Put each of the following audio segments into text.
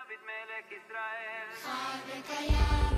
דוד מלך ישראל. חי וקיים.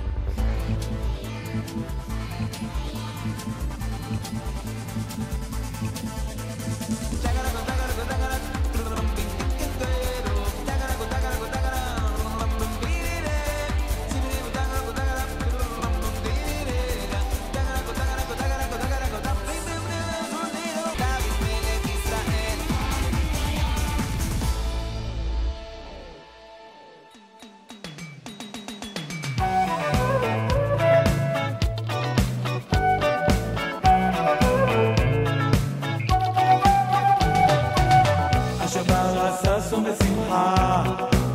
בשמחה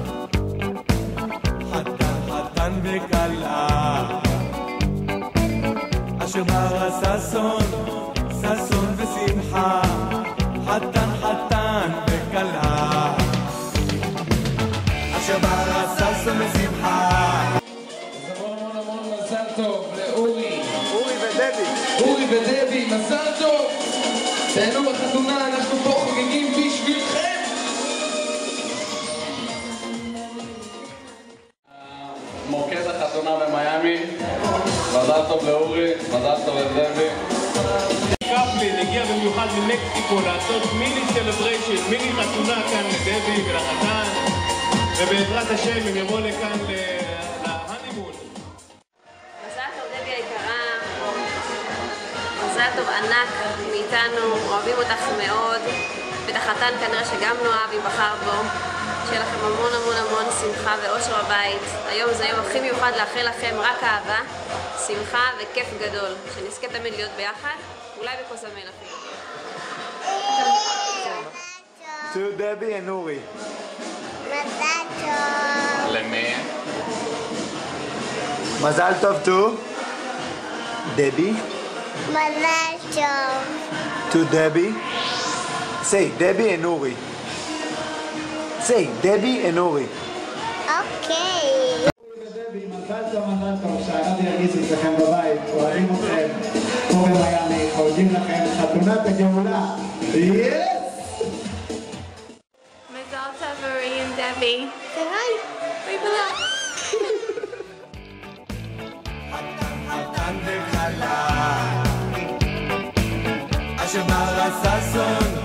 חתן וכלה אשר ברא ששון ושמחה חתן וכלה אשר ברא ששון ושמחה. אז המון מזל טוב לאורי ודבי, מזל טוב, תהנו בחתונה, אנחנו פה חוגגים בשבילכם. מוקד החתונה במיימי, מזל טוב לאורי, מזל טוב לדבי. קפלין הגיע במיוחד ממקסיקו לעשות מיני סלבריישן, מיני חתונה כאן לדבי ולחתן, ובעזרת השם הם יבואו לכאן להנימון. מזל טוב דבי היקרה, מזל טוב ענק מאיתנו, אוהבים אותך מאוד, ואת החתן כנראה שגם נאהב אם בחר בו. שיהיה לכם המון שמחה ואושר בבית. היום זה היום הכי מיוחד, לאחל לכם רק אהבה, שמחה וכיף גדול. שנזכה תמיד להיות ביחד, אולי בכוס המלח. To Debbie and Uri. מזל טוב. למי? מזל טוב to Debbie. מזל טוב. To Debbie. Say Debbie and Uri. Say Debbie and Uri. אוקיי. דבי, מזל טוב, שהרב ירגיש אצלכם בבית, אוהבים אתכם, פה במיימי, חוגגים לכם חתונת הגאולה. יס! מזל טוב אורי ודבי. היי. ביי ביי. חתן וכלה אשר ברא ששון